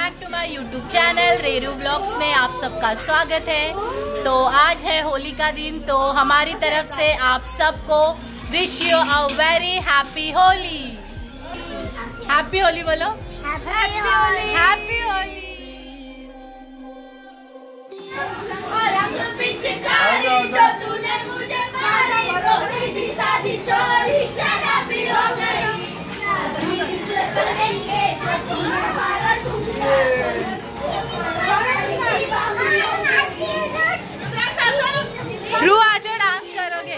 Back to my YouTube channel रेरू vlogs में आप सबका स्वागत है। तो आज है होली का दिन, तो हमारी तरफ से आप सबको wish you a very happy Holi. Happy Holi बोलो। हैप्पी होली। हैप्पी होली। जो तूने मुझे मारी तो सीधी सादी चोरी शराबी हो गई। रू आजो डांस करोगे।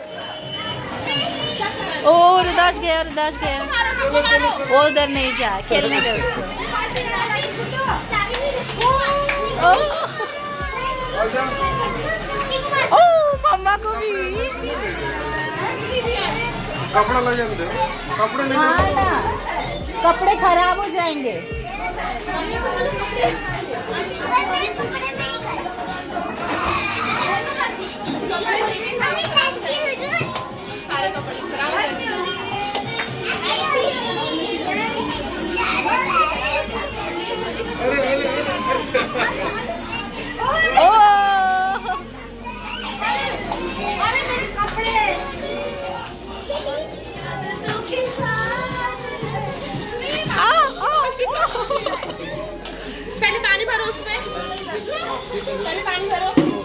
ओ रुदास गया, रुदास गया। वो उधर नहीं जा, खेलने दो उसको। ओ मम्मा को भी कपड़ा लगे दे, कपड़े नहीं। हाँ ना, कपड़े खराब हो जाएंगे। पहले पानी भरो उसमें, पहले पानी भरो।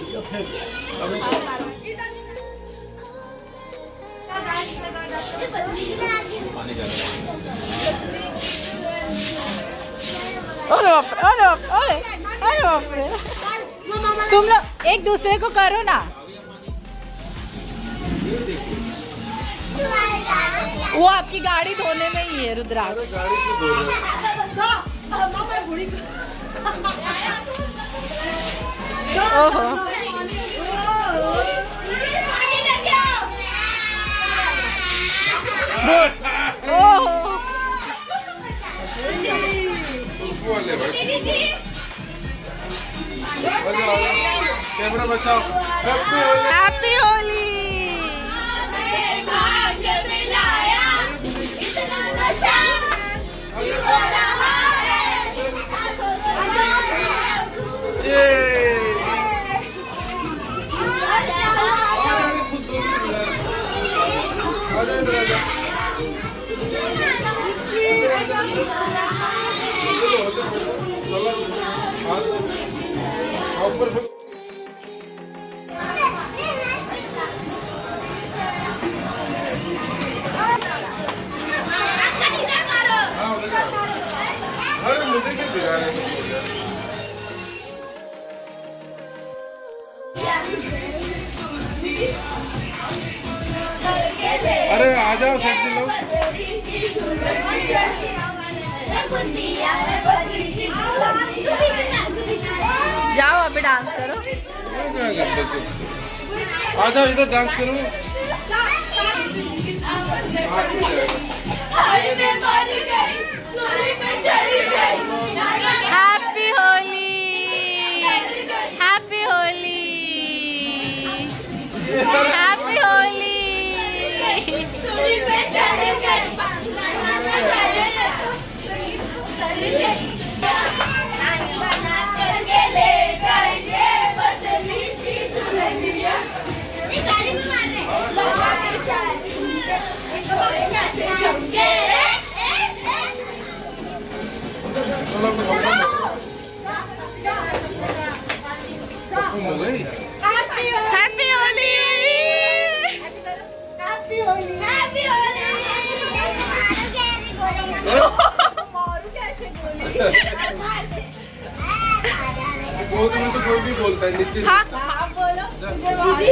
तुम लोग एक दूसरे को करो ना। वो आपकी गाड़ी धोने में ही है रुद्राक्ष। ओहो कैमरा बचाओ। हैप्पी होली। अरे आ जाओ सेल्फी लो। जाओ अभी डांस करो। आ जाओ इधर डांस करो। Happy Holi. Happy Holi. Happy Holi. Happy Holi. Happy Holi. Happy Holi. मारू कैसे बोली। बहुत में तो कोई भी बोलता है नीचे। हाँ हाँ बोलो। दीदी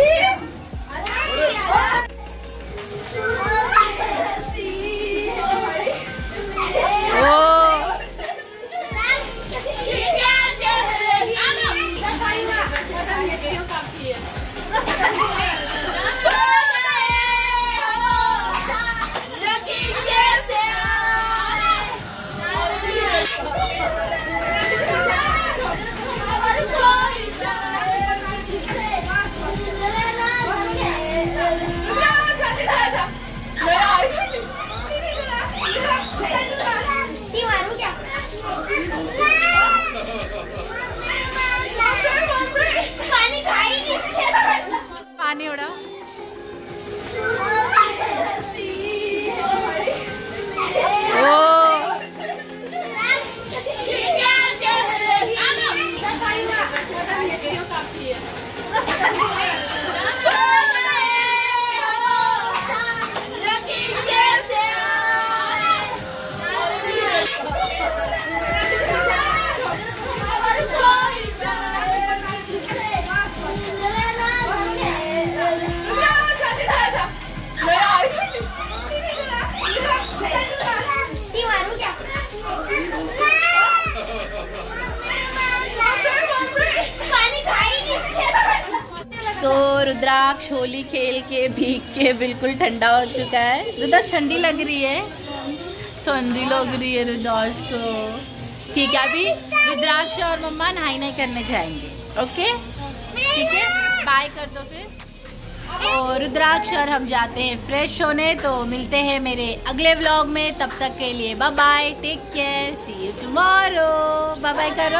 रुद्राक्ष होली खेल के भीग के बिल्कुल ठंडा हो चुका है। रुद्राक्ष ठंडी लग रही है, ठंडी लग रही है रुद्राक्ष को। ठीक है, अभी रुद्राक्ष और मम्मा नहाई करने जाएंगे। ओके ठीक है, बाय कर दो फिर। और रुद्राक्ष और हम जाते हैं फ्रेश होने। तो मिलते हैं मेरे अगले व्लॉग में, तब तक के लिए bye bye, take care, see you tomorrow. Bye bye करो,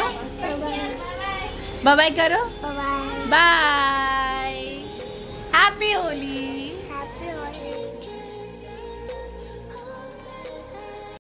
बाय बाय करो, बाय। हैप्पी होली।